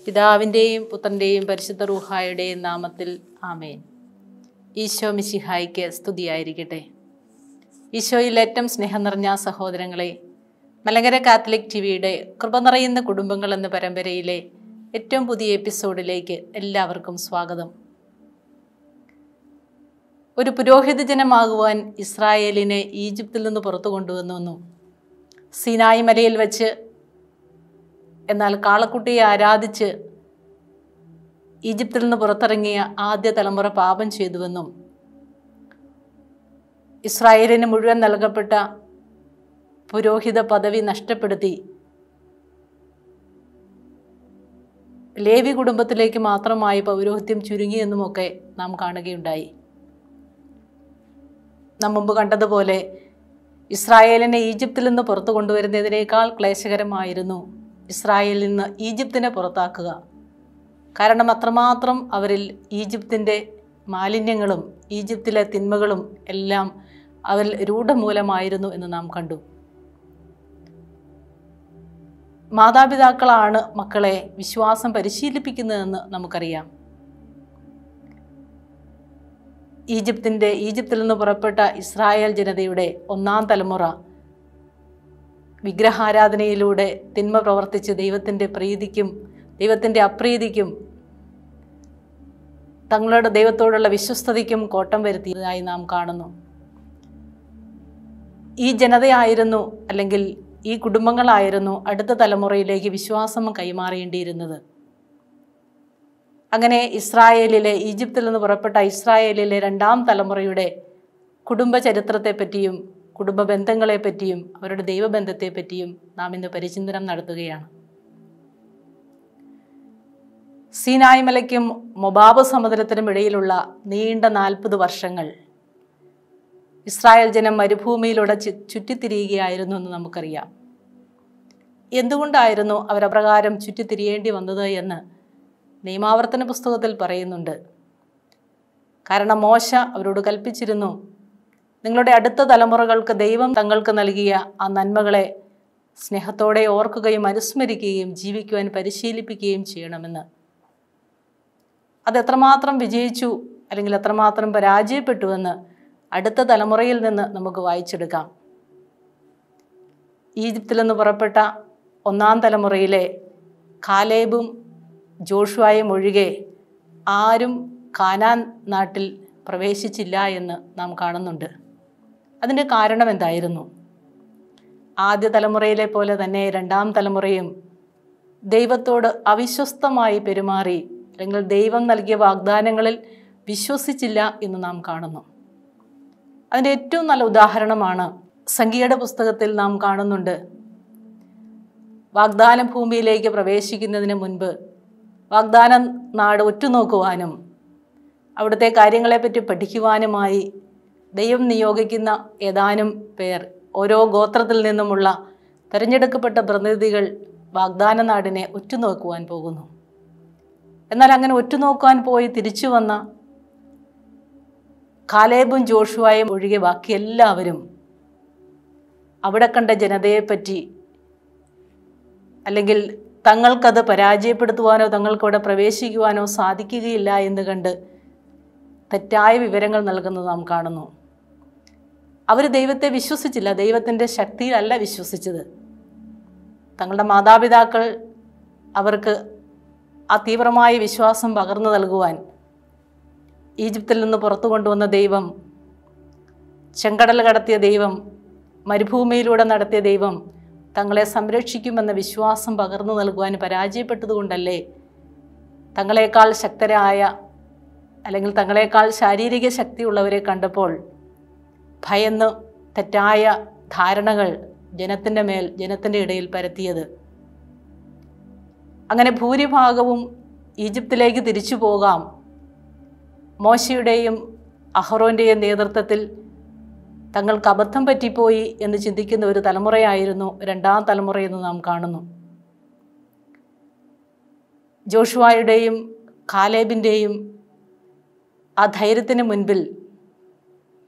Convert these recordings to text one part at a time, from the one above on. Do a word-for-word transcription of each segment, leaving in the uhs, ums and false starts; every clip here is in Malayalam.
പിതാവിൻ്റെയും പുത്രൻ്റെയും പരിശുദ്ധ റൂഹായുടെയും നാമത്തിൽ ആമേൻ. ഈശോ മിശിഹായ്ക്ക് സ്തുതിയായിരിക്കട്ടെ. ഈശോയിൽ ഏറ്റവും സ്നേഹം നിറഞ്ഞ സഹോദരങ്ങളെ, മലങ്കര കാത്തലിക് ടി വിയുടെ കൃപ നിറയുന്ന കുടുംബങ്ങൾ എന്ന പരമ്പരയിലെ ഏറ്റവും പുതിയ എപ്പിസോഡിലേക്ക് എല്ലാവർക്കും സ്വാഗതം. ഒരു പുരോഹിത ജനമാകുവാൻ ഇസ്രായേലിനെ ഈജിപ്തിൽ നിന്ന് പുറത്തു കൊണ്ടുവന്നു. സീനായി മലയിൽ വച്ച് എന്നാൽ കാളക്കുട്ടിയെ ആരാധിച്ച് ഈജിപ്തിൽ നിന്ന് പുറത്തിറങ്ങിയ ആദ്യ തലമുറ പാപം ചെയ്തുവെന്നും ഇസ്രായേലിന് മുഴുവൻ നൽകപ്പെട്ട പുരോഹിത പദവി നഷ്ടപ്പെടുത്തി ലേവി കുടുംബത്തിലേക്ക് മാത്രമായി പൗരോഹിത്യം ചുരുങ്ങിയെന്നുമൊക്കെ നാം കാണുകയുണ്ടായി. നാം മുമ്പ് കണ്ടതുപോലെ ഇസ്രായേലിനെ ഈജിപ്തിൽ നിന്ന് പുറത്തു കൊണ്ടുവരുന്നതിനേക്കാൾ ക്ലേശകരമായിരുന്നു ഇസ്രായേലിൽ നിന്ന് ഈജിപ്തിനെ പുറത്താക്കുക. കാരണം അത്രമാത്രം അവരിൽ ഈജിപ്തിൻ്റെ മാലിന്യങ്ങളും ഈജിപ്തിലെ തിന്മകളും എല്ലാം അവരിൽ രൂഢമൂലമായിരുന്നു എന്ന് നാം കണ്ടു. മാതാപിതാക്കളാണ് മക്കളെ വിശ്വാസം പരിശീലിപ്പിക്കുന്നതെന്ന് നമുക്കറിയാം. ഈജിപ്തിൻ്റെ ഈജിപ്തിൽ നിന്ന് പുറപ്പെട്ട ഇസ്രായേൽ ജനതയുടെ ഒന്നാം തലമുറ വിഗ്രഹാരാധനയിലൂടെ തിന്മ പ്രവർത്തിച്ച് ദൈവത്തിൻ്റെ പ്രീതിക്കും ദൈവത്തിൻ്റെ അപ്രീതിക്കും തങ്ങളുടെ ദൈവത്തോടുള്ള വിശ്വസ്തതയ്ക്കും കോട്ടം വരുത്തിയതായി നാം കാണുന്നു. ഈ ജനതയായിരുന്നു അല്ലെങ്കിൽ ഈ കുടുംബങ്ങളായിരുന്നു അടുത്ത തലമുറയിലേക്ക് വിശ്വാസം കൈമാറേണ്ടിയിരുന്നത്. അങ്ങനെ ഇസ്രായേലിലെ ഈജിപ്തിൽ നിന്ന് പുറപ്പെട്ട ഇസ്രായേലിലെ രണ്ടാം തലമുറയുടെ കുടുംബ ചരിത്രത്തെപ്പറ്റിയും കുടുംബ ബന്ധങ്ങളെപ്പറ്റിയും അവരുടെ ദൈവബന്ധത്തെപ്പറ്റിയും നാം ഇന്ന് പരിചിന്തനം നടത്തുകയാണ്. സീനായ് മലയ്ക്കും മൊബാബ് സമുദ്രത്തിനും ഇടയിലുള്ള നീണ്ട നാൽപ്പത് വർഷങ്ങൾ ഇസ്രായേൽ ജനം മരുഭൂമിയിലൂടെ ചുറ്റിത്തിരിയുകയായിരുന്നു എന്ന് നമുക്കറിയാം. എന്തുകൊണ്ടായിരുന്നു അവരപ്രകാരം ചുറ്റിത്തിരിയേണ്ടി വന്നത് എന്ന് നിയമാവർത്തന പുസ്തകത്തിൽ പറയുന്നുണ്ട്. കാരണം മോശ അവരോട് കൽപ്പിച്ചിരുന്നു, നിങ്ങളുടെ അടുത്ത തലമുറകൾക്ക് ദൈവം തങ്ങൾക്ക് നൽകിയ ആ നന്മകളെ സ്നേഹത്തോടെ ഓർക്കുകയും അനുസ്മരിക്കുകയും ജീവിക്കുവാൻ പരിശീലിപ്പിക്കുകയും ചെയ്യണമെന്ന്. അതെത്രമാത്രം വിജയിച്ചു അല്ലെങ്കിൽ എത്രമാത്രം പരാജയപ്പെട്ടുവെന്ന് അടുത്ത തലമുറയിൽ നിന്ന് നമുക്ക് വായിച്ചെടുക്കാം. ഈജിപ്തിൽ നിന്ന് പുറപ്പെട്ട ഒന്നാം തലമുറയിലെ കാലേബും ജോഷുവയും ഒഴികെ ആരും കാനാൻ നാട്ടിൽ പ്രവേശിച്ചില്ല എന്ന് നാം കാണുന്നുണ്ട്. അതിൻ്റെ കാരണം എന്തായിരുന്നു? ആദ്യ തലമുറയിലെ പോലെ തന്നെ രണ്ടാം തലമുറയും ദൈവത്തോട് അവിശ്വസ്തമായി പെരുമാറി അല്ലെങ്കിൽ ദൈവം നൽകിയ വാഗ്ദാനങ്ങളിൽ വിശ്വസിച്ചില്ല എന്ന് നാം കാണുന്നു. അതിൻ്റെ ഏറ്റവും നല്ല ഉദാഹരണമാണ് സംഖ്യയുടെ പുസ്തകത്തിൽ നാം കാണുന്നുണ്ട്. വാഗ്ദാന ഭൂമിയിലേക്ക് പ്രവേശിക്കുന്നതിന് മുൻപ് വാഗ്ദാന നാട് ഉറ്റുനോക്കുവാനും അവിടുത്തെ കാര്യങ്ങളെപ്പറ്റി പഠിക്കുവാനുമായി ദൈവം നിയോഗിക്കുന്ന ഏതാനും പേർ, ഓരോ ഗോത്രത്തിൽ നിന്നുമുള്ള തിരഞ്ഞെടുക്കപ്പെട്ട പ്രതിനിധികൾ വാഗ്ദാന നാടിനെ ഉറ്റുനോക്കുവാൻ പോകുന്നു. എന്നാൽ അങ്ങനെ ഉറ്റുനോക്കുവാൻ പോയി തിരിച്ചു വന്ന കാലേബും ജോഷുവയും ഒഴികെ ബാക്കി എല്ലാവരും അവിടെ കണ്ട ജനതയെപ്പറ്റി അല്ലെങ്കിൽ തങ്ങൾക്കത് പരാജയപ്പെടുത്തുവാനോ തങ്ങൾക്കവിടെ പ്രവേശിക്കുവാനോ സാധിക്കുകയില്ല എന്ന് കണ്ട് തെറ്റായ വിവരങ്ങൾ നൽകുന്നത് നാം കാണുന്നു. അവർ ദൈവത്തെ വിശ്വസിച്ചില്ല, ദൈവത്തിൻ്റെ ശക്തിയിലല്ല വിശ്വസിച്ചത്. തങ്ങളുടെ മാതാപിതാക്കൾ അവർക്ക് ആ തീവ്രമായ വിശ്വാസം പകർന്നു നൽകുവാൻ ഈജിപ്തിൽ നിന്ന് പുറത്തു കൊണ്ടുവന്ന ദൈവം, ചെങ്കടൽ കടത്തിയ ദൈവം, മരുഭൂമിയിലൂടെ നടത്തിയ ദൈവം തങ്ങളെ സംരക്ഷിക്കുമെന്ന വിശ്വാസം പകർന്നു നൽകുവാൻ പരാജയപ്പെട്ടതുകൊണ്ടല്ലേ തങ്ങളെക്കാൾ ശക്തരായ അല്ലെങ്കിൽ തങ്ങളെക്കാൾ ശാരീരിക ശക്തിയുള്ളവരെ കണ്ടപ്പോൾ ഭയന്ന് തെറ്റായ ധാരണകൾ ജനത്തിൻ്റെ മേൽ ജനത്തിൻ്റെ ഇടയിൽ പരത്തിയത്. അങ്ങനെ ഭൂരിഭാഗവും ഈജിപ്തിലേക്ക് തിരിച്ചു പോകാം, മോശയുടെയും അഹ്റോൻ്റെയും നേതൃത്വത്തിൽ തങ്ങൾക്ക് അബദ്ധം പറ്റിപ്പോയി എന്ന് ചിന്തിക്കുന്ന ഒരു തലമുറയായിരുന്നു രണ്ടാം തലമുറയെന്ന് നാം കാണുന്നു. ജോഷുവയുടെയും കാലേബിൻ്റെയും ആ ധൈര്യത്തിന് മുൻപിൽ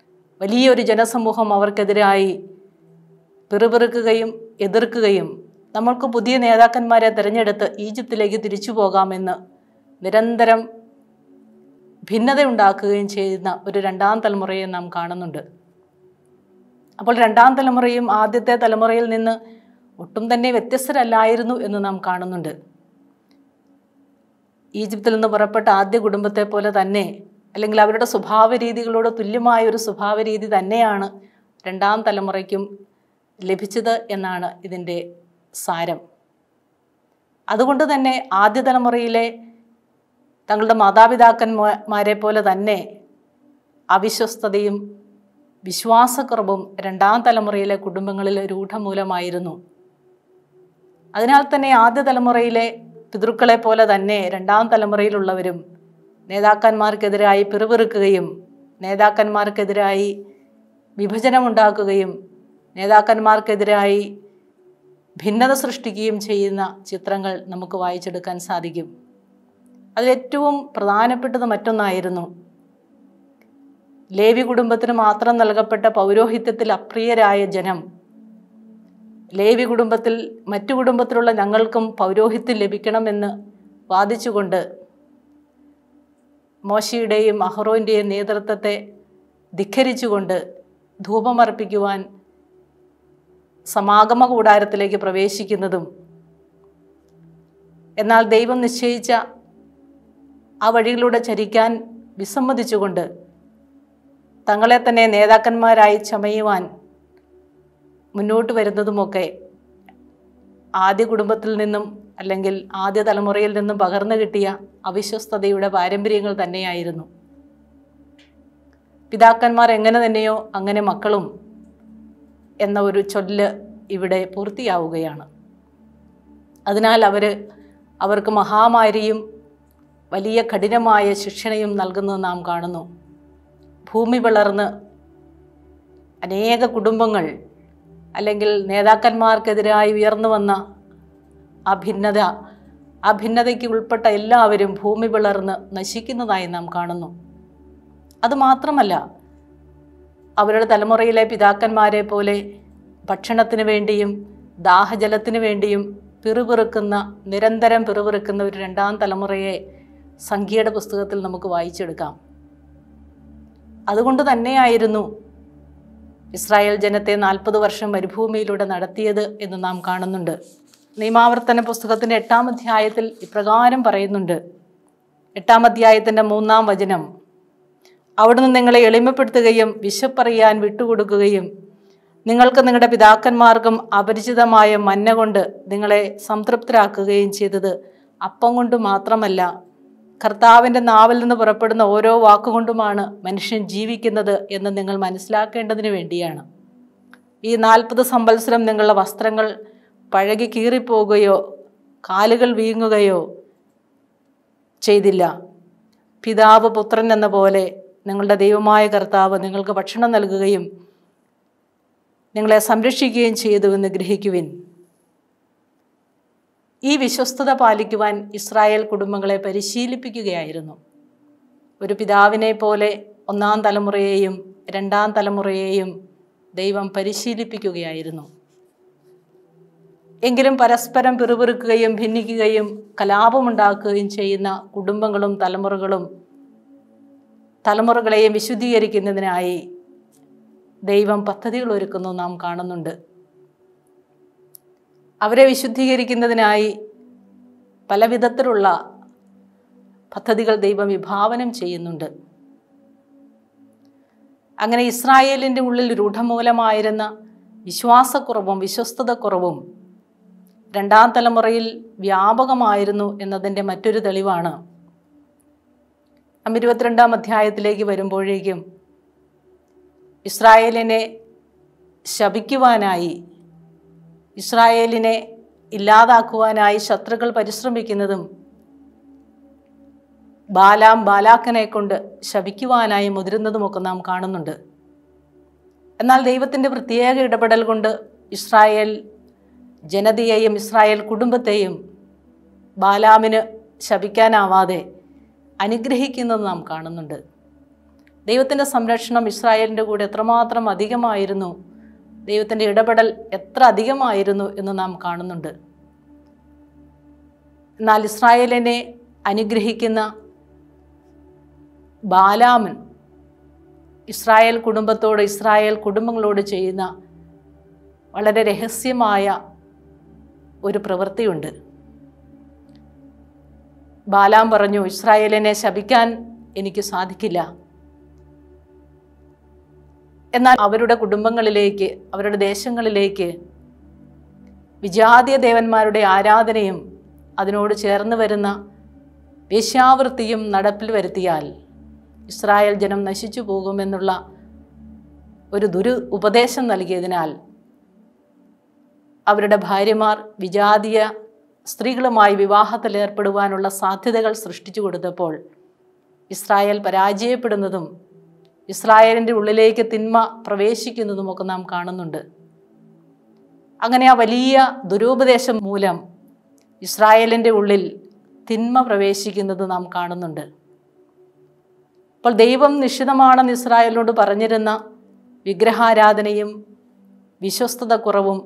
വലിയൊരു ജനസമൂഹം അവർക്കെതിരായി പിറുപിറുക്കുകയും എതിർക്കുകയും നമ്മൾക്ക് പുതിയ നേതാക്കന്മാരെ തിരഞ്ഞെടുത്ത് ഈജിപ്തിലേക്ക് തിരിച്ചു പോകാമെന്ന് നിരന്തരം ഭിന്നതയുണ്ടാക്കുകയും ചെയ്യുന്ന ഒരു രണ്ടാം തലമുറയെ നാം കാണുന്നുണ്ട്. അപ്പോൾ രണ്ടാം തലമുറയും ആദ്യത്തെ തലമുറയിൽ നിന്ന് ഒട്ടും തന്നെ വ്യത്യസ്തരല്ലായിരുന്നു എന്ന് നാം കാണുന്നുണ്ട്. ഈജിപ്തിൽ നിന്ന് പുറപ്പെട്ട ആദ്യ കുടുംബത്തെ പോലെ തന്നെ, അല്ലെങ്കിൽ അവരുടെ സ്വഭാവ രീതികളോട് തുല്യമായ ഒരു സ്വഭാവ രീതി തന്നെയാണ് രണ്ടാം തലമുറയ്ക്കും ലഭിച്ചത് എന്നാണ് ഇതിൻ്റെ സാരം. അതുകൊണ്ട് തന്നെ ആദ്യ തലമുറയിലെ തങ്ങളുടെ മാതാപിതാക്കന്മാരെ പോലെ തന്നെ അവിശ്വസ്തതയും വിശ്വാസക്കുറവും രണ്ടാം തലമുറയിലെ കുടുംബങ്ങളിൽ രൂഢമൂലമായിരുന്നു. അതിനാൽ തന്നെ ആദ്യ തലമുറയിലെ പിതൃക്കളെ പോലെ തന്നെ രണ്ടാം തലമുറയിലുള്ളവരും നേതാക്കന്മാർക്കെതിരായി പിറുപിറുക്കുകയും നേതാക്കന്മാർക്കെതിരായി വിഭജനമുണ്ടാക്കുകയും നേതാക്കന്മാർക്കെതിരായി ഭിന്നത സൃഷ്ടിക്കുകയും ചെയ്യുന്ന ചിത്രങ്ങൾ നമുക്ക് വായിച്ചെടുക്കാൻ സാധിക്കും. അതിലേറ്റവും പ്രധാനപ്പെട്ടത് മറ്റൊന്നായിരുന്നു, ലേവി കുടുംബത്തിന് മാത്രം നൽകപ്പെട്ട പൗരോഹിത്യത്തിൽ അപ്രിയരായ ജനം ലേവി കുടുംബത്തിൽ മറ്റു കുടുംബത്തിലുള്ള ഞങ്ങൾക്കും പൗരോഹിത്യം ലഭിക്കണമെന്ന് വാദിച്ചുകൊണ്ട് മോശയുടെയും അഹ്റോൻ്റെയും നേതൃത്വത്തെ ധിക്കരിച്ചുകൊണ്ട് ധൂപമർപ്പിക്കുവാൻ സമാഗമ കൂടാരത്തിലേക്ക് പ്രവേശിക്കുന്നതും, എന്നാൽ ദൈവം നിശ്ചയിച്ച ആ വഴിയിലൂടെ ചരിക്കാൻ വിസമ്മതിച്ചുകൊണ്ട് തങ്ങളെ തന്നെ നേതാക്കന്മാരായി ചമയുവാൻ മുന്നോട്ട് വരുന്നതുമൊക്കെ ആദ്യ കുടുംബത്തിൽ നിന്നും അല്ലെങ്കിൽ ആദ്യ തലമുറയിൽ നിന്നും പകർന്നു കിട്ടിയ അവിശ്വസ്തതയുടെ പാരമ്പര്യങ്ങൾ തന്നെയായിരുന്നു. പിതാക്കന്മാർ എങ്ങനെ തന്നെയോ അങ്ങനെ മക്കളും എന്ന ഒരു ചൊല്ല് ഇവിടെ പൂർത്തിയാവുകയാണ്. അതിനാൽ അവർ അവർക്ക് മഹാമാരിയും വലിയ കഠിനമായ ശിക്ഷണയും നൽകുന്നത് നാം കാണുന്നു. ഭൂമി പിളർന്ന് അനേക കുടുംബങ്ങൾ അല്ലെങ്കിൽ നേതാക്കന്മാർക്കെതിരായി ഉയർന്നു വന്ന ആ ഭിന്നത ആ ഭിന്നതയ്ക്ക് ഉൾപ്പെട്ട എല്ലാവരും ഭൂമി പിളർന്ന് നശിക്കുന്നതായി നാം കാണുന്നു. അതുമാത്രമല്ല, അവരുടെ തലമുറയിലെ പിതാക്കന്മാരെ പോലെ ഭക്ഷണത്തിന് വേണ്ടിയും ദാഹജലത്തിന് വേണ്ടിയും പിറുപിറുക്കുന്ന നിരന്തരം പിറുപിറുക്കുന്ന ഒരു രണ്ടാം തലമുറയെ സംഖ്യയുടെ പുസ്തകത്തിൽ നമുക്ക് വായിച്ചെടുക്കാം. അതുകൊണ്ട് തന്നെയായിരുന്നു ഇസ്രായേൽ ജനത്തെ നാൽപ്പത് വർഷം മരുഭൂമിയിലൂടെ നടത്തിയത് എന്ന് നാം കാണുന്നുണ്ട്. നിയമാവർത്തന പുസ്തകത്തിൻ്റെ എട്ടാം അധ്യായത്തിൽ ഇപ്രകാരം പറയുന്നുണ്ട്. എട്ടാം അധ്യായത്തിൻ്റെ മൂന്നാം വചനം, അവിടുന്ന് നിങ്ങളെ എളിമപ്പെടുത്തുകയും വിശപ്പറിയാൻ വിട്ടുകൊടുക്കുകയും നിങ്ങൾക്ക് നിങ്ങളുടെ പിതാക്കന്മാർക്കും അപരിചിതമായ മന്ന കൊണ്ട് നിങ്ങളെ സംതൃപ്തരാക്കുകയും ചെയ്തത് അപ്പം കൊണ്ട് മാത്രമല്ല, കർത്താവിൻ്റെ നാവിൽ നിന്ന് പുറപ്പെടുന്ന ഓരോ വാക്കുകൊണ്ടുമാണ് മനുഷ്യൻ ജീവിക്കുന്നത് എന്ന് നിങ്ങൾ മനസ്സിലാക്കേണ്ടതിന് വേണ്ടിയാണ്. ഈ നാൽപ്പത് സംവത്സരം നിങ്ങളുടെ വസ്ത്രങ്ങൾ പഴകി കീറിപ്പോകുകയോ കാലുകൾ വീങ്ങുകയോ ചെയ്തില്ല. പിതാവ് പുത്രൻ എന്ന പോലെ നിങ്ങളുടെ ദൈവമായ കർത്താവ് നിങ്ങൾക്ക് ഭക്ഷണം നൽകുകയും നിങ്ങളെ സംരക്ഷിക്കുകയും ചെയ്തു എന്ന് ഗ്രഹിക്കുവിൻ. ഈ വിശ്വസ്തത പാലിക്കുവാൻ ഇസ്രായേൽ കുടുംബങ്ങളെ പരിശീലിപ്പിക്കുകയായിരുന്നു. ഒരു പിതാവിനെ പോലെ ഒന്നാം തലമുറയെയും രണ്ടാം തലമുറയെയും ദൈവം പരിശീലിപ്പിക്കുകയായിരുന്നു. എങ്കിലും പരസ്പരം പിറുപിറുക്കുകയും ഭിന്നിക്കുകയും കലാപമുണ്ടാക്കുകയും ചെയ്യുന്ന കുടുംബങ്ങളും തലമുറകളും തലമുറകളെയും വിശുദ്ധീകരിക്കുന്നതിനായി ദൈവം പദ്ധതികൾ ഒരുക്കുന്നു നാം കാണുന്നുണ്ട്. അവരെ വിശുദ്ധീകരിക്കുന്നതിനായി പല വിധത്തിലുള്ള പദ്ധതികൾ ദൈവം വിഭാവനം ചെയ്യുന്നുണ്ട്. അങ്ങനെ ഇസ്രായേലിൻ്റെ ഉള്ളിൽ രൂഢമൂലമായിരുന്ന വിശ്വാസക്കുറവും വിശ്വസ്തതക്കുറവും രണ്ടാം തലമുറയിൽ വ്യാപകമായിരുന്നു എന്നതിൻ്റെ മറ്റൊരു തെളിവാണ് നാം ഇരുപത്തിരണ്ടാം അധ്യായത്തിലേക്ക് വരുമ്പോഴേക്കും ഇസ്രായേലിനെ ശപിക്കുവാനായി, ഇസ്രായേലിനെ ഇല്ലാതാക്കുവാനായി ശത്രുക്കൾ പരിശ്രമിക്കുന്നതും ബാലാം ബാലാക്കനെ കൊണ്ട് ശപിക്കുവാനായി മുതിരുന്നതുമൊക്കെ നാം കാണുന്നുണ്ട്. എന്നാൽ ദൈവത്തിൻ്റെ പ്രത്യേക ഇടപെടൽ കൊണ്ട് ഇസ്രായേൽ ജനതയെയും ഇസ്രായേൽ കുടുംബത്തെയും ബാലാമിന് ശപിക്കാനാവാതെ അനുഗ്രഹിക്കുന്നത് നാം കാണുന്നുണ്ട്. ദൈവത്തിൻ്റെ സംരക്ഷണം ഇസ്രായേലിൻ്റെ കൂടെ എത്രമാത്രം അധികമായിരുന്നു ദൈവത്തിൻ്റെ ഇടപെടൽ എത്ര അധികമായിരുന്നു എന്ന് നാം കാണുന്നുണ്ട്. എന്നാൽ ഇസ്രായേലിനെ അനുഗ്രഹിക്കുന്ന ബാലാമൻ ഇസ്രായേൽ കുടുംബത്തോട് ഇസ്രായേൽ കുടുംബങ്ങളോട് ചെയ്യുന്ന വളരെ രഹസ്യമായ ഒരു പ്രവൃത്തിയുണ്ട്. ബാലാം പറഞ്ഞു, ഇസ്രായേലിനെ ശപിക്കാൻ എനിക്ക് സാധിക്കില്ല. എന്നാൽ അവരുടെ കുടുംബങ്ങളിലേക്ക്, അവരുടെ ദേശങ്ങളിലേക്ക് വിജാതീയ ദേവന്മാരുടെ ആരാധനയും അതിനോട് ചേർന്ന് വരുന്ന വേശ്യാവൃത്തിയും നടപ്പിൽ വരുത്തിയാൽ ഇസ്രായേൽ ജനം നശിച്ചു പോകുമെന്നുള്ള ഒരു ദുരു ഉപദേശം നൽകിയതിനാൽ അവരുടെ ഭാര്യമാർ വിജാതീയ സ്ത്രീകളുമായി വിവാഹത്തിൽ ഏർപ്പെടുവാനുള്ള സാധ്യതകൾ സൃഷ്ടിച്ചു കൊടുത്തപ്പോൾ ഇസ്രായേൽ പരാജയപ്പെടുന്നതും ഇസ്രായേലിൻ്റെ ഉള്ളിലേക്ക് തിന്മ പ്രവേശിക്കുന്നതുമൊക്കെ നാം കാണുന്നുണ്ട്. അങ്ങനെ ആ വലിയ ദുരുപദേശം മൂലം ഇസ്രായേലിൻ്റെ ഉള്ളിൽ തിന്മ പ്രവേശിക്കുന്നത് നാം കാണുന്നുണ്ട്. അപ്പോൾ ദൈവം നിശ്ചിതമാണെന്ന് ഇസ്രായേലിനോട് പറഞ്ഞിരുന്ന വിഗ്രഹാരാധനയും വിശ്വസ്തത കുറവും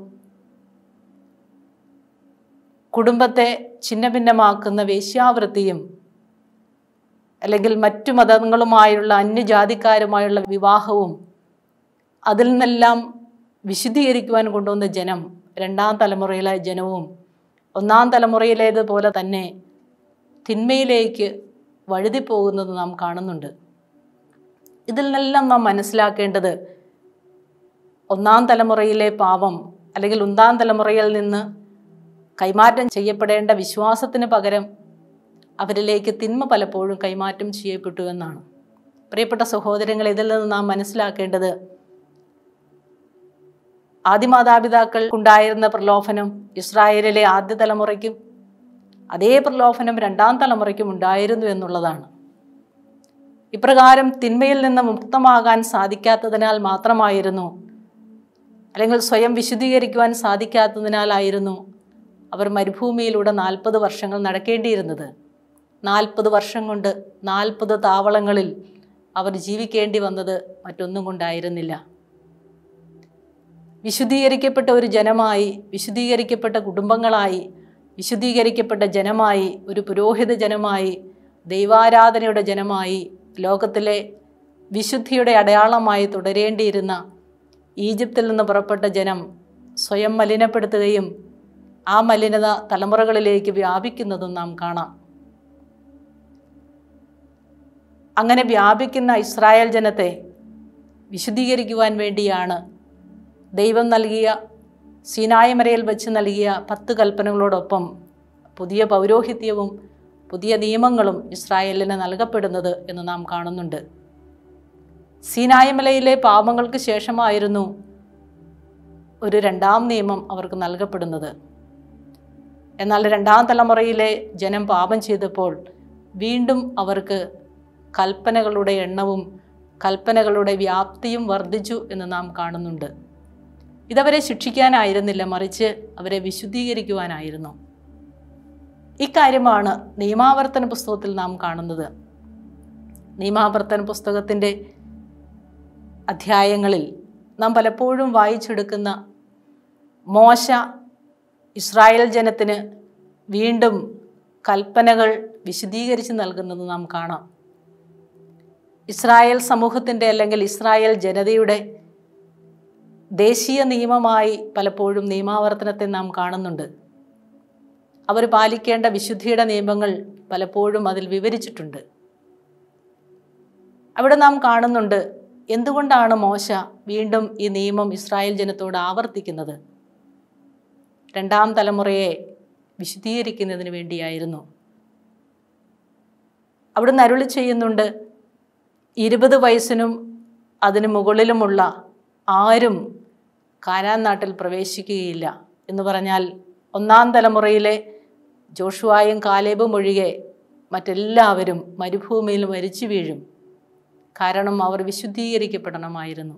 കുടുംബത്തെ ഛിന്നഭിന്നമാക്കുന്ന വേശ്യാവൃത്തിയും അല്ലെങ്കിൽ മറ്റു മതങ്ങളുമായുള്ള അന്യജാതിക്കാരുമായുള്ള വിവാഹവും അതിൽ നിന്നെല്ലാം വിശുദ്ധീകരിക്കുവാൻ കൊണ്ടുവന്ന ജനം, രണ്ടാം തലമുറയിലെ ജനവും ഒന്നാം തലമുറയിലേതുപോലെ തന്നെ തിന്മയിലേക്ക് വഴുതിപ്പോകുന്നത് നാം കാണുന്നുണ്ട്. ഇതിൽ നിന്നെല്ലാം നാം മനസ്സിലാക്കേണ്ടത് ഒന്നാം തലമുറയിലെ പാപം അല്ലെങ്കിൽ ഒന്നാം തലമുറയിൽ നിന്ന് കൈമാറ്റം ചെയ്യപ്പെടേണ്ട വിശ്വാസത്തിന് പകരം അവരിലേക്ക് തിന്മ പലപ്പോഴും കൈമാറ്റം ചെയ്യപ്പെട്ടു എന്നാണ്. പ്രിയപ്പെട്ട സഹോദരങ്ങളെ, ഇതിൽ നിന്ന് നാം മനസ്സിലാക്കേണ്ടത് ആദിമാതാപിതാക്കൾക്കുണ്ടായിരുന്ന പ്രലോഭനം ഇസ്രായേലിലെ ആദ്യ തലമുറയ്ക്കും അതേ പ്രലോഭനം രണ്ടാം തലമുറയ്ക്കും ഉണ്ടായിരുന്നു എന്നുള്ളതാണ്. ഇപ്രകാരം തിന്മയിൽ നിന്ന് മുക്തമാകാൻ സാധിക്കാത്തതിനാൽ മാത്രമായിരുന്നു, അല്ലെങ്കിൽ സ്വയം വിശുദ്ധീകരിക്കുവാൻ സാധിക്കാത്തതിനാലായിരുന്നു അവർ മരുഭൂമിയിലൂടെ നാൽപ്പത് വർഷങ്ങൾ നടക്കേണ്ടിയിരുന്നത്. നാൽപ്പത് വർഷം കൊണ്ട് നാൽപ്പത് താവളങ്ങളിൽ അവർ ജീവിക്കേണ്ടി വന്നത് മറ്റൊന്നും കൊണ്ടായിരുന്നില്ല. വിശുദ്ധീകരിക്കപ്പെട്ട ഒരു ജനമായി, വിശുദ്ധീകരിക്കപ്പെട്ട കുടുംബങ്ങളായി, വിശുദ്ധീകരിക്കപ്പെട്ട ജനമായി, ഒരു പുരോഹിത ജനമായി, ദൈവാരാധനയുടെ ജനമായി, ലോകത്തിലെ വിശുദ്ധിയുടെ അടയാളമായി തുടരേണ്ടിയിരുന്ന ഈജിപ്തിൽ നിന്ന് പുറപ്പെട്ട ജനം സ്വയം മലിനപ്പെടുത്തുകയും ആ മലിനത തലമുറകളിലേക്ക് വ്യാപിക്കുന്നതും നാം കാണാം. അങ്ങനെ വ്യാപിക്കുന്ന ഇസ്രായേൽ ജനത്തെ വിശുദ്ധീകരിക്കുവാൻ വേണ്ടിയാണ് ദൈവം നൽകിയ സീനായി മലയിൽ വെച്ച് നൽകിയ പത്ത് കൽപ്പനകളോടൊപ്പം പുതിയ പൗരോഹിത്യവും പുതിയ നിയമങ്ങളും ഇസ്രായേലിന് നൽകപ്പെടുന്നത് എന്ന് നാം കാണുന്നുണ്ട്. സീനായി മലയിലെ പാപങ്ങൾക്ക് ശേഷമായിരുന്നു ഒരു രണ്ടാം നിയമം അവർക്ക് നൽകപ്പെടുന്നത്. എന്നാൽ രണ്ടാം തലമുറയിലെ ജനം പാപം ചെയ്തപ്പോൾ വീണ്ടും അവർക്ക് കൽപ്പനകളുടെ എണ്ണവും കൽപ്പനകളുടെ വ്യാപ്തിയും വർദ്ധിച്ചു എന്ന് നാം കാണുന്നുണ്ട്. ഇതവരെ ശിക്ഷിക്കാനായിരുന്നില്ല, മറിച്ച് അവരെ വിശുദ്ധീകരിക്കുവാനായിരുന്നു. ഇക്കാര്യമാണ് നിയമാവർത്തന പുസ്തകത്തിൽ നാം കാണുന്നത്. നിയമാവർത്തന പുസ്തകത്തിൻ്റെ അധ്യായങ്ങളിൽ നാം പലപ്പോഴും വായിച്ചെടുക്കുന്ന മോശ ഇസ്രായേൽ ജനത്തിന് വീണ്ടും കൽപ്പനകൾ വിശദീകരിച്ച് നൽകുന്നത് നാം കാണാം. ഇസ്രായേൽ സമൂഹത്തിൻ്റെ അല്ലെങ്കിൽ ഇസ്രായേൽ ജനതയുടെ ദേശീയ നിയമമായി പലപ്പോഴും നിയമാവർത്തനത്തെ നാം കാണുന്നുണ്ട്. അവർ പാലിക്കേണ്ട വിശുദ്ധിയുടെ നിയമങ്ങൾ പലപ്പോഴും അതിൽ വിവരിച്ചിട്ടുണ്ട്. അവിടെ നാം കാണുന്നുണ്ട് എന്തുകൊണ്ടാണ് മോശ വീണ്ടും ഈ നിയമം ഇസ്രായേൽ ജനത്തോട് ആവർത്തിക്കുന്നത്. രണ്ടാം തലമുറയെ വിശുദ്ധീകരിക്കുന്നതിന് വേണ്ടിയായിരുന്നു. അവിടുന്ന് അരുളി ചെയ്യുന്നുണ്ട്, ഇരുപത് വയസ്സിനും അതിന് മുകളിലുമുള്ള ആരും കാനാൻ നാട്ടിൽ പ്രവേശിക്കുകയില്ല എന്ന് പറഞ്ഞാൽ ഒന്നാം തലമുറയിലെ ജോഷുവായും കാലേബും ഒഴികെ മറ്റെല്ലാവരും മരുഭൂമിയിൽ മരിച്ചു വീഴും. കാരണം അവർ വിശുദ്ധീകരിക്കപ്പെടണമായിരുന്നു.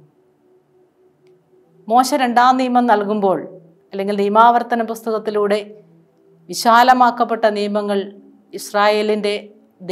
മോശ രണ്ടാം നിയമം നൽകുമ്പോൾ അല്ലെങ്കിൽ നിയമാവർത്തന പുസ്തകത്തിലൂടെ വിശാലമാക്കപ്പെട്ട നിയമങ്ങൾ ഇസ്രായേലിൻ്റെ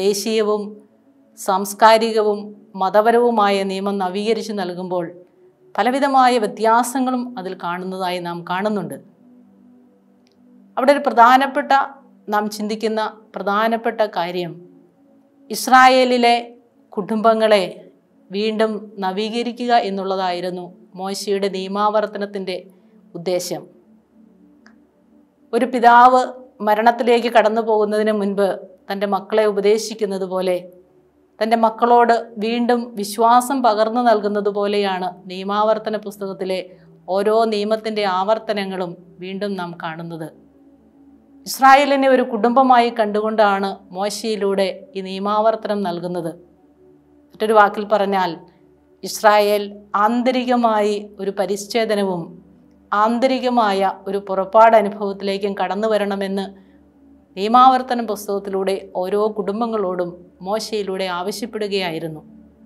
ദേശീയവും സാംസ്കാരികവും മതപരവുമായ നിയമം നവീകരിച്ച് നൽകുമ്പോൾ പലവിധമായ വ്യത്യാസങ്ങളും അതിൽ കാണുന്നതായി നാം കാണുന്നുണ്ട്. അവിടെ ഒരു പ്രധാനപ്പെട്ട നാം ചിന്തിക്കുന്ന പ്രധാനപ്പെട്ട കാര്യം ഇസ്രായേലിലെ കുടുംബങ്ങളെ വീണ്ടും നവീകരിക്കുക എന്നുള്ളതായിരുന്നു മോശയുടെ നിയമാവർത്തനത്തിൻ്റെ ഉദ്ദേശം. ഒരു പിതാവ് മരണത്തിലേക്ക് കടന്നു പോകുന്നതിന് മുൻപ് തൻ്റെ മക്കളെ ഉപദേശിക്കുന്നത് പോലെ, തൻ്റെ മക്കളോട് വീണ്ടും വിശ്വാസം പകർന്നു നൽകുന്നത് പോലെയാണ് നിയമാവർത്തന പുസ്തകത്തിലെ ഓരോ നിയമത്തിൻ്റെ ആവർത്തനങ്ങളും വീണ്ടും നാം കാണുന്നത്. ഇസ്രായേലിനെ ഒരു കുടുംബമായി കണ്ടുകൊണ്ടാണ് മോശയിലൂടെ ഈ നിയമാവർത്തനം നൽകുന്നത്. മറ്റൊരു വാക്കിൽ പറഞ്ഞാൽ ഇസ്രായേൽ ആന്തരികമായി ഒരു പരിച്ഛേദനവും ആന്തരികമായ ഒരു പുറപ്പാട് അനുഭവത്തിലേക്കും കടന്നു വരണമെന്ന് നിയമാവർത്തന പുസ്തകത്തിലൂടെ ഓരോ കുടുംബങ്ങളോടും മോശയിലൂടെ ആവശ്യപ്പെടുകയായിരുന്നു.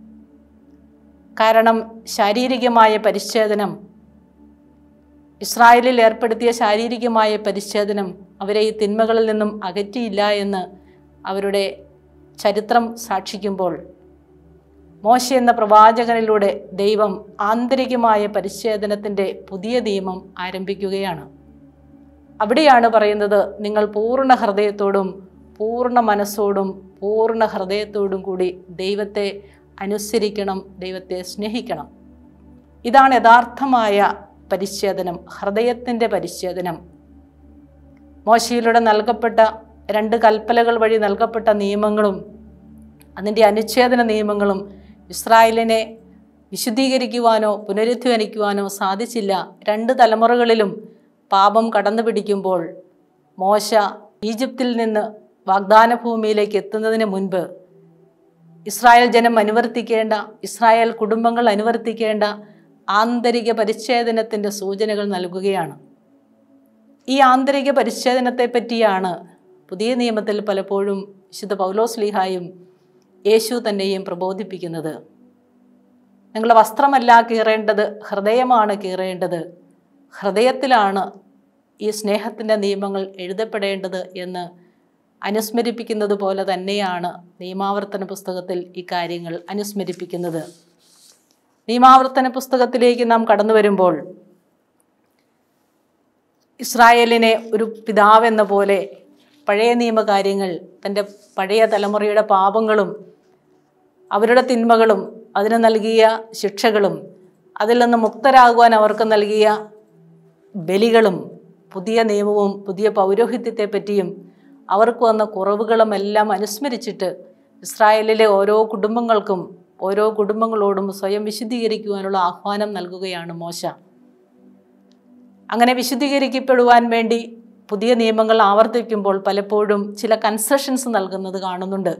കാരണം ശാരീരികമായ പരിച്ഛേദനം, ഇസ്രായേലിൽ ഏർപ്പെടുത്തിയ ശാരീരികമായ പരിച്ഛേദനം അവരെ ഈ തിന്മകളിൽ നിന്നും അകറ്റിയില്ല എന്ന് അവരുടെ ചരിത്രം സാക്ഷിക്കുമ്പോൾ, മോശ എന്ന പ്രവാചകനിലൂടെ ദൈവം ആന്തരികമായ പരിച്ഛേദനത്തിൻ്റെ പുതിയ നിയമം ആരംഭിക്കുകയാണ്. അവിടെയാണ് പറയുന്നത്, നിങ്ങൾ പൂർണ്ണ ഹൃദയത്തോടും പൂർണ്ണ മനസ്സോടും പൂർണ്ണ ഹൃദയത്തോടും കൂടി ദൈവത്തെ അനുസരിക്കണം, ദൈവത്തെ സ്നേഹിക്കണം. ഇതാണ് യഥാർത്ഥമായ പരിച്ഛേദനം, ഹൃദയത്തിൻ്റെ പരിച്ഛേദനം. മോശയിലൂടെ നൽകപ്പെട്ട രണ്ട് കൽപ്പനകൾ വഴി നൽകപ്പെട്ട നിയമങ്ങളും അതിൻ്റെ അനുച്ഛേദന നിയമങ്ങളും ഇസ്രായേലിനെ വിശുദ്ധീകരിക്കുവാനോ പുനരുദ്ധരിക്കുവാനോ സാധിച്ചില്ല. രണ്ട് തലമുറകളിലും പാപം കടന്നു പിടിക്കുമ്പോൾ മോശ ഈജിപ്തിൽ നിന്ന് വാഗ്ദാന ഭൂമിയിലേക്ക് എത്തുന്നതിന് മുൻപ് ഇസ്രായേൽ ജനം അനുവർത്തിക്കേണ്ട, ഇസ്രായേൽ കുടുംബങ്ങൾ അനുവർത്തിക്കേണ്ട ആന്തരിക പരിച്ഛേദനത്തിൻ്റെ സൂചനകൾ നൽകുകയാണ്. ഈ ആന്തരിക പരിച്ഛേദനത്തെ പറ്റിയാണ് പുതിയ നിയമത്തിൽ പലപ്പോഴും വിശുദ്ധ പൗലോസ്ലീഹായും യേശു തന്നെയും പ്രബോധിപ്പിക്കുന്നത്. നിങ്ങളുടെ വസ്ത്രമല്ല കീറേണ്ടത്, ഹൃദയമാണ് കീറേണ്ടത്. ഹൃദയത്തിലാണ് ഈ സ്നേഹത്തിൻ്റെ നിയമങ്ങൾ എഴുതപ്പെടേണ്ടത് എന്ന് അനുസ്മരിപ്പിക്കുന്നത് പോലെ തന്നെയാണ് നിയമാവർത്തന പുസ്തകത്തിൽ ഈ കാര്യങ്ങൾ അനുസ്മരിപ്പിക്കുന്നത്. നിയമാവർത്തന പുസ്തകത്തിലേക്ക് നാം കടന്നു വരുമ്പോൾ ഇസ്രായേലിനെ ഒരു പിതാവെന്ന പോലെ പഴയ നിയമകാര്യങ്ങൾ, തൻ്റെ പഴയ തലമുറയുടെ പാപങ്ങളും അവരുടെ തിന്മകളും അതിന് നൽകിയ ശിക്ഷകളും അതിൽ നിന്ന് മുക്തരാകുവാൻ അവർക്ക് നൽകിയ ബലികളും പുതിയ നിയമവും പുതിയ പൗരോഹിത്യത്തെ പറ്റിയും അവർക്ക് വന്ന കുറവുകളുമെല്ലാം അനുസ്മരിച്ചിട്ട് ഇസ്രായേലിലെ ഓരോ കുടുംബങ്ങൾക്കും ഓരോ കുടുംബങ്ങളോടും സ്വയം വിശുദ്ധീകരിക്കുവാനുള്ള ആഹ്വാനം നൽകുകയാണ് മോശ. അങ്ങനെ വിശുദ്ധീകരിക്കപ്പെടുവാൻ വേണ്ടി പുതിയ നിയമങ്ങൾ ആവർത്തിക്കുമ്പോൾ പലപ്പോഴും ചില കൺസെഷൻസ് നൽകുന്നത് കാണുന്നുണ്ട്.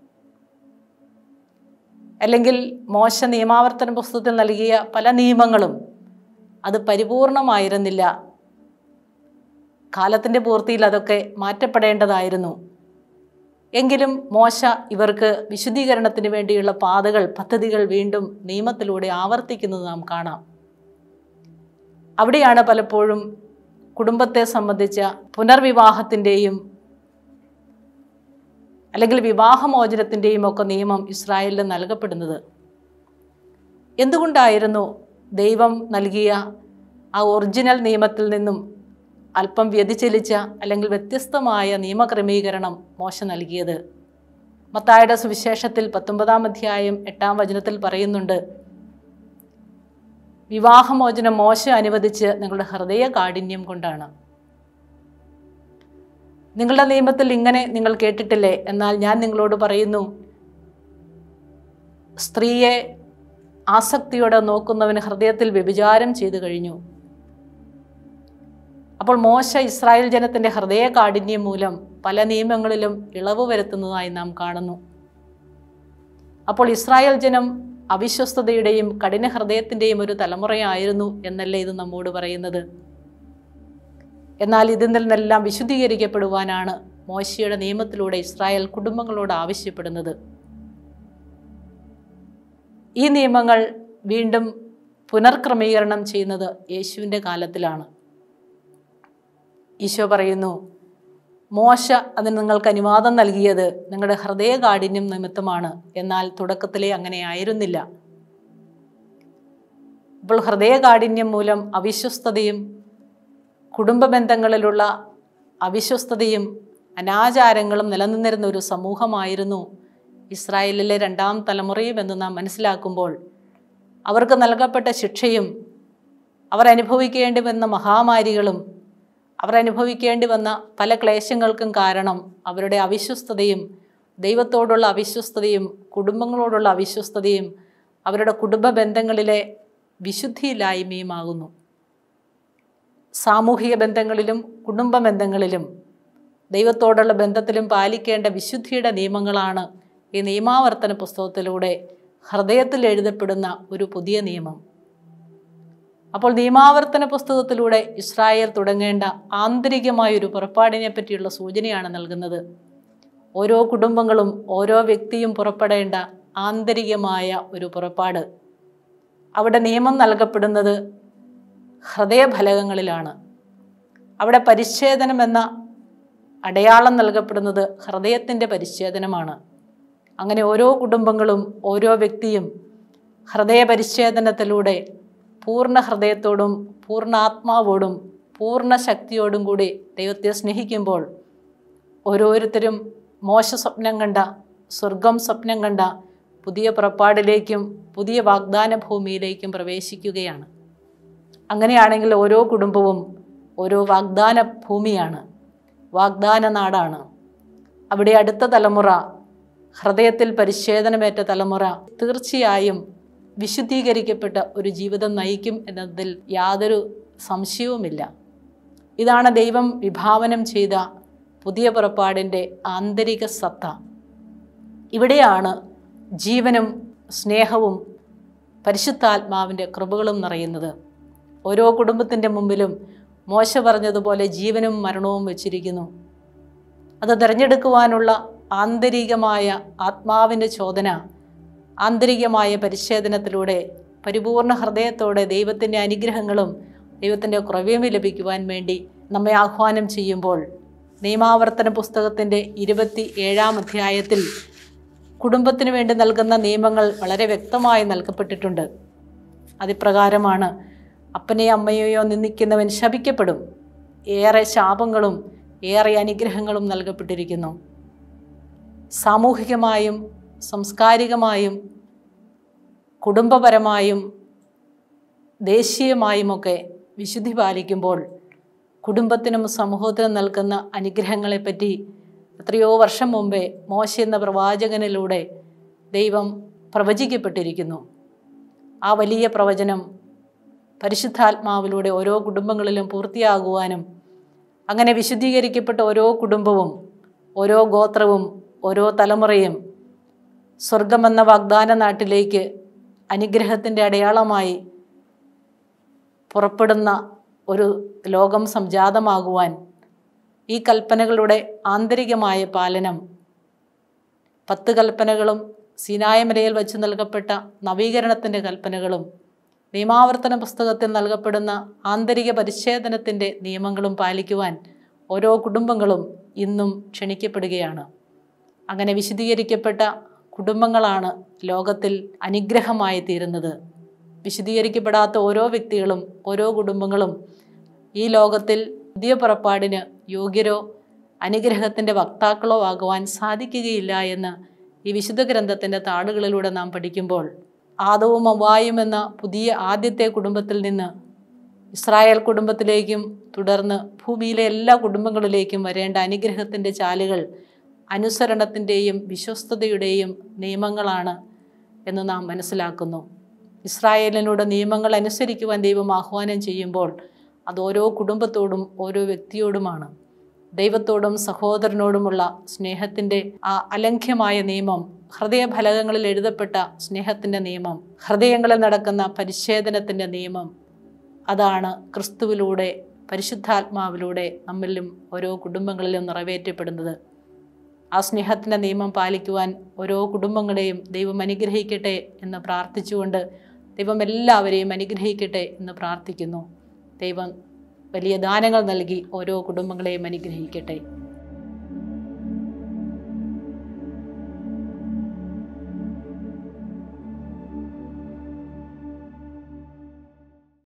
അല്ലെങ്കിൽ മോശ നിയമാവർത്തന പുസ്തകത്തിൽ നൽകിയ പല നിയമങ്ങളും അത് പരിപൂർണമായിരുന്നില്ല. കാലത്തിൻ്റെ പൂർത്തിയിൽ അതൊക്കെ മാറ്റപ്പെടേണ്ടതായിരുന്നു. എങ്കിലും മോശ ഇവർക്ക് വിശുദ്ധീകരണത്തിന് വേണ്ടിയുള്ള പാതകൾ, പദ്ധതികൾ വീണ്ടും നിയമത്തിലൂടെ ആവർത്തിക്കുന്നത് നാം കാണാം. അവിടെയാണ് പലപ്പോഴും കുടുംബത്തെ സംബന്ധിച്ച പുനർവിവാഹത്തിൻ്റെയും അല്ലെങ്കിൽ വിവാഹമോചനത്തിൻ്റെയും ഒക്കെ നിയമം ഇസ്രായേലിൽ നൽകപ്പെടുന്നത്. എന്തുകൊണ്ടായിരുന്നു ദൈവം നൽകിയ ആ ഒറിജിനൽ നിയമത്തിൽ നിന്നും അല്പം വ്യതിചലിച്ച അല്ലെങ്കിൽ വ്യത്യസ്തമായ നിയമക്രമീകരണം മോശ നൽകിയത്? മത്തായിയുടെ സുവിശേഷത്തിൽ പത്തൊമ്പതാം അധ്യായം എട്ടാം വചനത്തിൽ പറയുന്നുണ്ട്, വിവാഹമോചനം മോശ അനുവദിച്ച് നിങ്ങളുടെ ഹൃദയ കാഠിന്യം കൊണ്ടാണ്. നിങ്ങളുടെ നിയമത്തിൽ ഇങ്ങനെ നിങ്ങൾ കേട്ടിട്ടില്ലേ, എന്നാൽ ഞാൻ നിങ്ങളോട് പറയുന്നു, സ്ത്രീയെ ആസക്തിയോടെ നോക്കുന്നവന് ഹൃദയത്തിൽ വ്യഭിചാരം ചെയ്തു കഴിഞ്ഞു. അപ്പോൾ മോശ ഇസ്രായേൽ ജനത്തിൻ്റെ ഹൃദയ കാഠിന്യം മൂലം പല നിയമങ്ങളിലും ഇളവ് വരുത്തുന്നതായി നാം കാണുന്നു. അപ്പോൾ ഇസ്രായേൽ ജനം അവിശ്വസ്തതയുടെയും കഠിന ഹൃദയത്തിൻ്റെയും ഒരു തലമുറയായിരുന്നു എന്നല്ലേ ഇത് നമ്മോട് പറയുന്നത്? എന്നാൽ ഇതിൽ നിന്നെല്ലാം വിശുദ്ധീകരിക്കപ്പെടുവാനാണ് മോശയുടെ നിയമത്തിലൂടെ ഇസ്രായേൽ കുടുംബങ്ങളോട് ആവശ്യപ്പെടുന്നത്. ഈ നിയമങ്ങൾ വീണ്ടും പുനർക്രമീകരണം ചെയ്യുന്നത് യേശുവിൻ്റെ കാലത്തിലാണ്. ഈശോ പറയുന്നു, മോശ അതിന് നിങ്ങൾക്ക് അനുവാദം നൽകിയത് നിങ്ങളുടെ ഹൃദയകാഠിന്യം നിമിത്തമാണ്, എന്നാൽ തുടക്കത്തിലെ അങ്ങനെ ആയിരുന്നില്ല. അപ്പോൾ ഹൃദയകാഠിന്യം മൂലം അവിശ്വസ്തതയും കുടുംബ ബന്ധങ്ങളിലുള്ള അവിശ്വസ്തതയും അനാചാരങ്ങളും നിലനിന്നിരുന്ന ഒരു സമൂഹമായിരുന്നു ഇസ്രായേലിലെ രണ്ടാം തലമുറയും എന്ന് നാം മനസ്സിലാക്കുമ്പോൾ അവർക്ക് നൽകപ്പെട്ട ശിക്ഷയും അവർ അനുഭവിക്കേണ്ടി വന്ന മഹാമാരികളും അവർ അനുഭവിക്കേണ്ടി വന്ന പല ക്ലേശങ്ങൾക്കും കാരണം അവരുടെ അവിശ്വസ്തതയും ദൈവത്തോടുള്ള അവിശ്വസ്തതയും കുടുംബങ്ങളോടുള്ള അവിശ്വസ്തതയും അവരുടെ കുടുംബ ബന്ധങ്ങളിലെ വിശുദ്ധിയില്ലായ്മയുമാകുന്നു. സാമൂഹിക ബന്ധങ്ങളിലും കുടുംബ ബന്ധങ്ങളിലും ദൈവത്തോടുള്ള ബന്ധത്തിലും പാലിക്കേണ്ട വിശുദ്ധിയുടെ നിയമങ്ങളാണ് ഈ നിയമാവർത്തന പുസ്തകത്തിലൂടെ ഹൃദയത്തിൽ എഴുതപ്പെടുന്ന ഒരു പുതിയ നിയമം. അപ്പോൾ നിയമാവർത്തന പുസ്തകത്തിലൂടെ ഇസ്രായേൽ തുടങ്ങേണ്ട ആന്തരികമായൊരു പുറപ്പാടിനെ പറ്റിയുള്ള സൂചനയാണ് നൽകുന്നത്. ഓരോ കുടുംബങ്ങളും ഓരോ വ്യക്തിയും പുറപ്പെടേണ്ട ആന്തരികമായ ഒരു പുറപ്പാട്. അവിടെ നിയമം നൽകപ്പെടുന്നത് ഹൃദയഫലകങ്ങളിലാണ്. അവിടെ പരിച്ഛേദനം എന്ന അടയാളം നൽകപ്പെടുന്നത് ഹൃദയത്തിൻ്റെ പരിച്ഛേദനമാണ്. അങ്ങനെ ഓരോ കുടുംബങ്ങളും ഓരോ വ്യക്തിയും ഹൃദയ പരിച്ഛേദനത്തിലൂടെ പൂർണ്ണ ഹൃദയത്തോടും പൂർണ്ണ ആത്മാവോടും പൂർണ്ണ ശക്തിയോടും കൂടി ദൈവത്തെ സ്നേഹിക്കുമ്പോൾ ഓരോരുത്തരും മോശ സ്വപ്നം കണ്ട സ്വർഗം സ്വപ്നം കണ്ട പുതിയ പുറപ്പാടിലേക്കും പുതിയ വാഗ്ദാന ഭൂമിയിലേക്കും പ്രവേശിക്കുകയാണ്. അങ്ങനെയാണെങ്കിൽ ഓരോ കുടുംബവും ഓരോ വാഗ്ദാന ഭൂമിയാണ്, വാഗ്ദാന നാടാണ്. അവിടെ അടുത്ത തലമുറ, ഹൃദയത്തിൽ പരിച്ഛേദനമേറ്റ തലമുറ തീർച്ചയായും വിശുദ്ധീകരിക്കപ്പെട്ട ഒരു ജീവിതം നയിക്കും എന്നതിൽ യാതൊരു സംശയവുമില്ല. ഇതാണ് ദൈവം വിഭാവനം ചെയ്ത പുതിയ പുറപ്പാടിൻ്റെ ആന്തരിക സത്ത. ഇവിടെയാണ് ജീവനും സ്നേഹവും പരിശുദ്ധാത്മാവിൻ്റെ കൃപകളും നിറയുന്നത്. ഓരോ കുടുംബത്തിൻ്റെ മുമ്പിലും മോശ പറഞ്ഞതുപോലെ ജീവനും മരണവും വച്ചിരിക്കുന്നു. അത് തിരഞ്ഞെടുക്കുവാനുള്ള ആന്തരികമായ ആത്മാവിൻ്റെ ചോദന, ആന്തരികമായ പരിച്ഛേദനത്തിലൂടെ പരിപൂർണ ഹൃദയത്തോടെ ദൈവത്തിൻ്റെ അനുഗ്രഹങ്ങളും ദൈവത്തിൻ്റെ കൃപയും ലഭിക്കുവാൻ വേണ്ടി നമ്മെ ആഹ്വാനം ചെയ്യുമ്പോൾ നിയമാവർത്തന പുസ്തകത്തിൻ്റെ ഇരുപത്തി ഏഴാം അധ്യായത്തിൽ കുടുംബത്തിന് വേണ്ടി നൽകുന്ന നിയമങ്ങൾ വളരെ വ്യക്തമായി നൽകപ്പെട്ടിട്ടുണ്ട്. അതിപ്രകാരമാണ്: അപ്പനെയോ അമ്മയെയോ നിന്ദിക്കുന്നവൻ ശപിക്കപ്പെടും. ഏറെ ശാപങ്ങളും ഏറെ അനുഗ്രഹങ്ങളും നൽകപ്പെട്ടിരിക്കുന്നു. സാമൂഹികമായും സാംസ്കാരികമായും കുടുംബപരമായും ദേശീയമായുമൊക്കെ വിശുദ്ധി പാലിക്കുമ്പോൾ കുടുംബത്തിനും സമൂഹത്തിനും നൽകുന്ന അനുഗ്രഹങ്ങളെപ്പറ്റി എത്രയോ വർഷം മുമ്പേ മോശ എന്ന പ്രവാചകനിലൂടെ ദൈവം പ്രവചിക്കപ്പെട്ടിരിക്കുന്നു. ആ വലിയ പ്രവചനം പരിശുദ്ധാത്മാവിലൂടെ ഓരോ കുടുംബങ്ങളിലും പൂർത്തിയാകുവാനും അങ്ങനെ വിശുദ്ധീകരിക്കപ്പെട്ട ഓരോ കുടുംബവും ഓരോ ഗോത്രവും ഓരോ തലമുറയും സ്വർഗമെന്ന വാഗ്ദാന നാട്ടിലേക്ക് അനുഗ്രഹത്തിൻ്റെ അടയാളമായി പുറപ്പെടുന്ന ഒരു ലോകം സംജാതമാകുവാൻ ഈ കൽപ്പനകളുടെ ആന്തരികമായ പാലനം, പത്ത് കൽപ്പനകളും സീനായമലയിൽ വച്ച് നൽകപ്പെട്ട നവീകരണത്തിൻ്റെ കൽപ്പനകളും നിയമാവർത്തന പുസ്തകത്തിൽ നൽകപ്പെടുന്ന ആന്തരിക പരിച്ഛേദനത്തിൻ്റെ നിയമങ്ങളും പാലിക്കുവാൻ ഓരോ കുടുംബങ്ങളും ഇന്നും ക്ഷണിക്കപ്പെടുകയാണ്. അങ്ങനെ വിശുദ്ധീകരിക്കപ്പെട്ട കുടുംബങ്ങളാണ് ലോകത്തിൽ അനുഗ്രഹമായി തീരുന്നത്. വിശുദ്ധീകരിക്കപ്പെടാത്ത ഓരോ വ്യക്തികളും ഓരോ കുടുംബങ്ങളും ഈ ലോകത്തിൽ പുതിയ പുറപ്പാടിന് യോഗ്യരോ അനുഗ്രഹത്തിൻ്റെ വക്താക്കളോ ആകുവാൻ സാധിക്കുകയില്ല എന്ന് ഈ വിശുദ്ധ ഗ്രന്ഥത്തിൻ്റെ താളുകളിലൂടെ നാം പഠിക്കുമ്പോൾ ആദവും ഹവ്വായും എന്ന പുതിയ ആദ്യത്തെ കുടുംബത്തിൽ നിന്ന് ഇസ്രായേൽ കുടുംബത്തിലേക്കും തുടർന്ന് ഭൂമിയിലെ എല്ലാ കുടുംബങ്ങളിലേക്കും വരേണ്ട അനുഗ്രഹത്തിൻ്റെ ചാലുകൾ അനുസരണത്തിൻ്റെയും വിശ്വസ്തതയുടെയും നിയമങ്ങളാണ് എന്ന് നാം മനസ്സിലാക്കുന്നു. ഇസ്രായേലിനോട് നിയമങ്ങൾ അനുസരിക്കുവാൻ ദൈവം ആഹ്വാനം ചെയ്യുമ്പോൾ അത് ഓരോ കുടുംബത്തോടും ഓരോ വ്യക്തിയോടുമാണ്. ദൈവത്തോടും സഹോദരനോടുമുള്ള സ്നേഹത്തിൻ്റെ ആ അലംഘ്യമായ നിയമം, ഹൃദയഫലകങ്ങളിൽ എഴുതപ്പെട്ട സ്നേഹത്തിൻ്റെ നിയമം, ഹൃദയങ്ങളിൽ നടക്കുന്ന പരിച്ഛേദനത്തിൻ്റെ നിയമം, അതാണ് ക്രിസ്തുവിലൂടെ പരിശുദ്ധാത്മാവിലൂടെ നമ്മിലും ഓരോ കുടുംബങ്ങളിലും നിറവേറ്റപ്പെടുന്നത്. ആ സ്നേഹത്തിൻ്റെ നിയമം പാലിക്കുവാൻ ഓരോ കുടുംബങ്ങളെയും ദൈവം അനുഗ്രഹിക്കട്ടെ എന്ന് പ്രാർത്ഥിച്ചുകൊണ്ട് ദൈവം എല്ലാവരെയും അനുഗ്രഹിക്കട്ടെ എന്ന് പ്രാർത്ഥിക്കുന്നു. ദൈവം വലിയ ദാനങ്ങൾ നൽകി ഓരോ കുടുംബങ്ങളെയും അനുഗ്രഹിക്കട്ടെ.